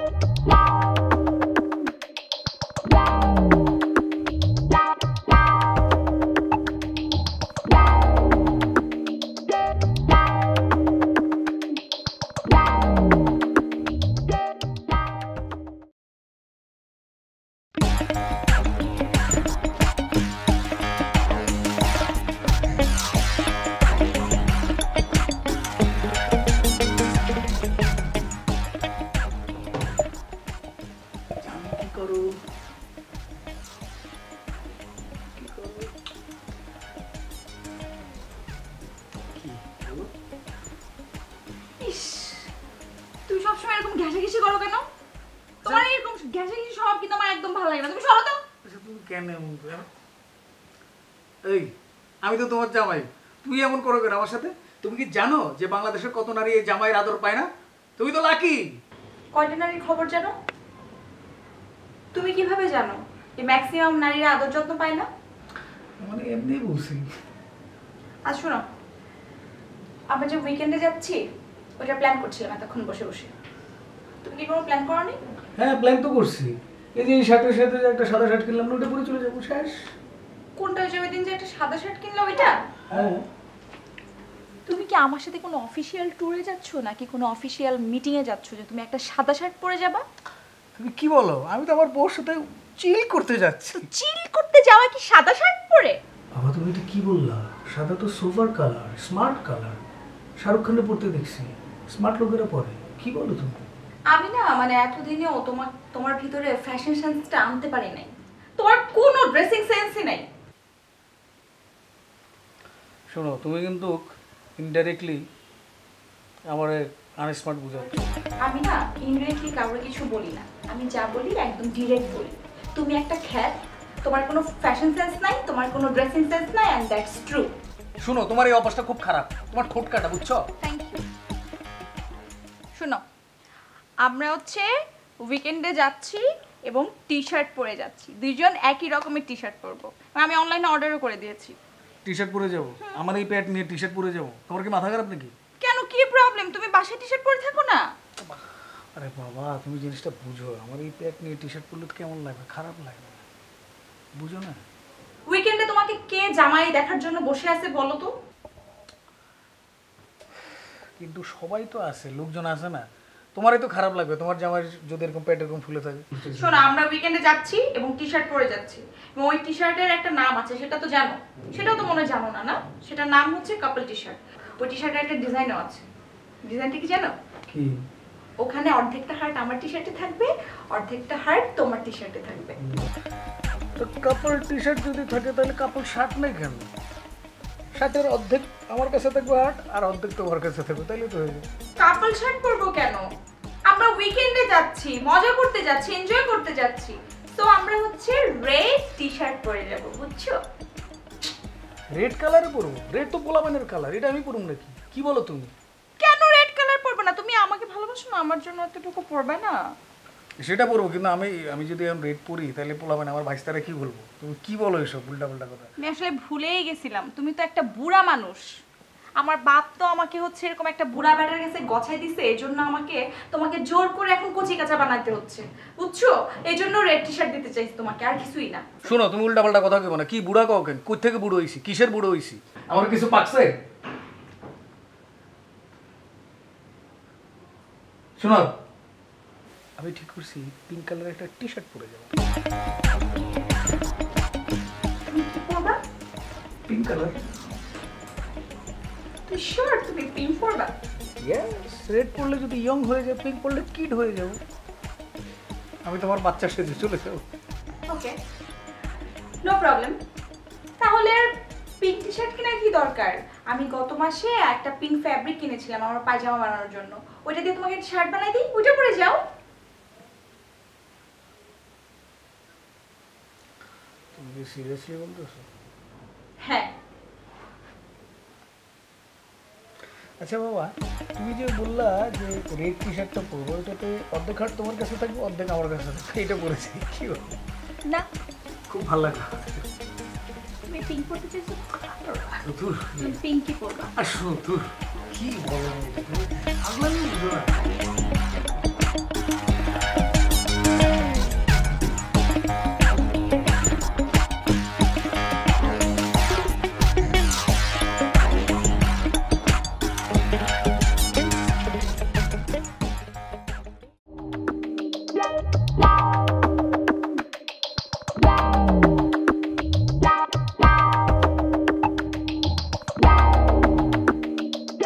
তুমি সবসময় এরকম ঘেঁষাঘেঁষি করো কেন? তোমার এরকম ঘেঁষাঘেঁষি স্বভাব কিন্তু আমার একদম ভালো লাগে না। তুমি সরো তো। আচ্ছা তুমি কেন এমন করো? এই আমি তো তোমার জামাই, তুমি এমন করো কেন আমার সাথে? তুমি কি জানো যে বাংলাদেশের কত নারী এই জামাইয়ের আদর পায় না? তুমি তো লাকি। কয়টা নারীর খবর জানো? তুমি কিভাবে জানো যে ম্যাক্সিমাম নারীরা আদর যত্ন পায় না? মানে এমনি বলছি। আজ শোনো, আমরা যে উইকেন্ডে যাচ্ছি ওটা প্ল্যান করছিলাম এতক্ষণ বসে বসে। তুমি কি কোনো প্ল্যান করোনি? হ্যাঁ প্ল্যান তো করছি। এই যে এই শার্টের সাথে যে একটা সাদা শার্ট কিনলাম না, ওটা পরে চলে যাবো, শেষ। কোনটা যে ওই দিন যে একটা সাদা শার্ট কিনলাম ওইটা? হ্যাঁ। তুমি কি আমার সাথে কোনো অফিসিয়াল ট্যুরে যাচ্ছ নাকি কোনো অফিসিয়াল মিটিং এ যাচ্ছ যে তুমি একটা সাদা শার্ট পরে যাবা? তুমি কি বলো? আমি তো আমার বউর সাথে চিল করতে যাচ্ছি। চিল করতে যাওয়া কি সাদা শার্ট পরে? বাবা তুমি এটা কি বললা? সাদা তো sober colour, smart colour. Shahrukh খানের পরতে দেখছি, স্মার্ট লোকেরা পরে। কি বলো তুমি? আমি না মানে এতদিনেও তোমার ভিতরে ফ্যাশন সেন্সটা আনতে পারি নাই। তোমার কোনো ড্রেসিং সেন্সই নাই। শোনো তুমি কিন্তু ইনডাইরেক্টলি আমার আনস্মার্ট বুঝাচ্ছ। আমি না ইনডিরেক্টলি কাউকে কিছু বলি না, আমি যা বলি একদম ডিরেক্ট বলি। তুমি একটা খ্যাত, তোমার কোনো ফ্যাশন সেন্স নাই, তোমার কোনো ড্রেসিং সেন্স নাই, এন্ড দ্যাটস ট্রু। শোনো তোমার এই অবস্থা খুব খারাপ, তোমার ঠোঁট কাটা, বুঝছো? Thank you. শোনো, আমরা হচ্ছে উইকেন্ডে যাচ্ছি এবং টি শার্ট পরে যাচ্ছি, দুইজন একই রকমের টি শার্ট পরবো। আমি অনলাইনে অর্ডারও করে দিয়েছি। টি শার্ট পরে যাবো? আমার এই প্যান্ট নিয়ে টি শার্ট পরে যাবো? তোমার কি মাথা খারাপ নাকি? কেন, কি প্রবলেম? তুমি বাসায় টি শার্ট পরে থাকো না? আরে বাবা তুমি জিনিসটা বুঝো, আমার এই প্যান্ট নিয়ে টি শার্ট পরলে তো কেমন লাগবে? খারাপ লাগবে, বুঝো না? উইকেন্ডে তোমাকে কে জামাই দেখার জন্য বসে আছে বলো তো? কিন্তু সবাই তো আছে, লোকজন আছে না? তোমারই তো খারাপ লাগবে তোমার জামাই যদি এরকম প্যান্ট এরকম ফুলে থাকে। শোনো, আমরা উইকেন্ডে যাচ্ছি এবং টি শার্ট পরে যাচ্ছি, এবং ওই টি শার্টের একটা নাম আছে, সেটা তো জানো? সেটাও তো মনে জানো না? না, সেটার নাম হচ্ছে কাপল টি শার্ট। ওই টি শার্টের একটা ডিজাইনও আছে। ডিজাইনটা কি জানো? কি? ওখানে অর্ধেকটা হার্ট আমার টি শার্টে থাকবে, অর্ধেকটা হার্ট তোমার টি শার্টে থাকবে। তো কাপল টি শার্ট যদি থাকে তাহলে কাপল শার্ট নেই কেন? শার্টের অর্ধেক আমার কাছে থাকবে হার্ট, আর অর্ধেক তোমার কাছে থাকবে, তাইলে তো হয়ে যাবে। কাপল শার্ট পরবো কেন? আমরা উইকেন্ডে যাচ্ছি, মজা করতে যাচ্ছি, এনজয় করতে যাচ্ছি, তো আমরা হচ্ছে রেড টি শার্ট পরে যাব, বুঝছো? রেড কালারে পরবো? রেড তো পোলাপানের কালার, এটা আমি পরবো নাকি? কি বলো তুমি? কেন রেড কালার পরবে না? তুমি আমাকে ভালোবাসো না, আমার জন্য এতটুকু পরবে না? সেটা পরবো, কিন্তু আমি যদি এখন রেড পরি তাহলে পোলাপান আমার ভাইস্তারা কি বলবো? তুমি কি বলো এসব উল্টা পাল্টা কথা? আমি আসলে ভুলেই গেছিলাম, তুমি তো একটা বুড়া মানুষ। আমার বাপ তো আমাকে হচ্ছে এরকম একটা বুড়া ব্যাটার কাছে গছাই দিছে, এজন্য তোমাকে জোর করে এখন কচি কাঁচা বানাতে হচ্ছে, বুঝছো? এজন্য রেড টি শার্ট দিতে চাইছি তোমাকে, আর কিছুই না। শোনো তুমি উল্টা পাল্টা কথা কেবো না। কি বুড়া কাও কেন? কই থেকে বুড়ো হইছি? কিসের বুড়ো হইছি? আমার কিছু পাকছে? শোনো আমি ঠিক করছি পিঙ্ক কালারের একটা টি শার্ট পরে যাবো। তুমি কি পরবা? Pink colour. তুই শিওর তুমি পিঙ্ক পরবা? ইয়েস, রেড পরলে যদি ইয়ং হয়ে যায়, পিঙ্ক পরলে কিড হয়ে যাব। আমি তোমার বাচ্চা সেজে চলে যাবো। Okay, no problem. তাহলে পিঙ্ক টি শার্ট কেনার কি দরকার? আমি গত মাসে একটা পিঙ্ক ফ্যাব্রিক কিনেছিলাম আমার পায়জামা বানানোর জন্য, ওইটা দিয়ে তোমাকে একটা শার্ট বানাই দিই, ওইটা পরে যাও। তুমি কি সিরিয়াসলি বলতেছো? হ্যাঁ। আচ্ছা বাবা, তুমি যে বললা যে রেড টি শার্টটা পরবো, ওইটাতে অর্ধেক হাট তোমার কাছে থাকবে, অর্ধেক আমার কাছে থাকবে, এটা পরেছি কি বলবো? না, খুব ভালো লাগলো। তুমি পিঙ্ক পরতে চাইছো? দূর তুমি পিঙ্কই পরবা। আর শোনো দূর, কি বলো?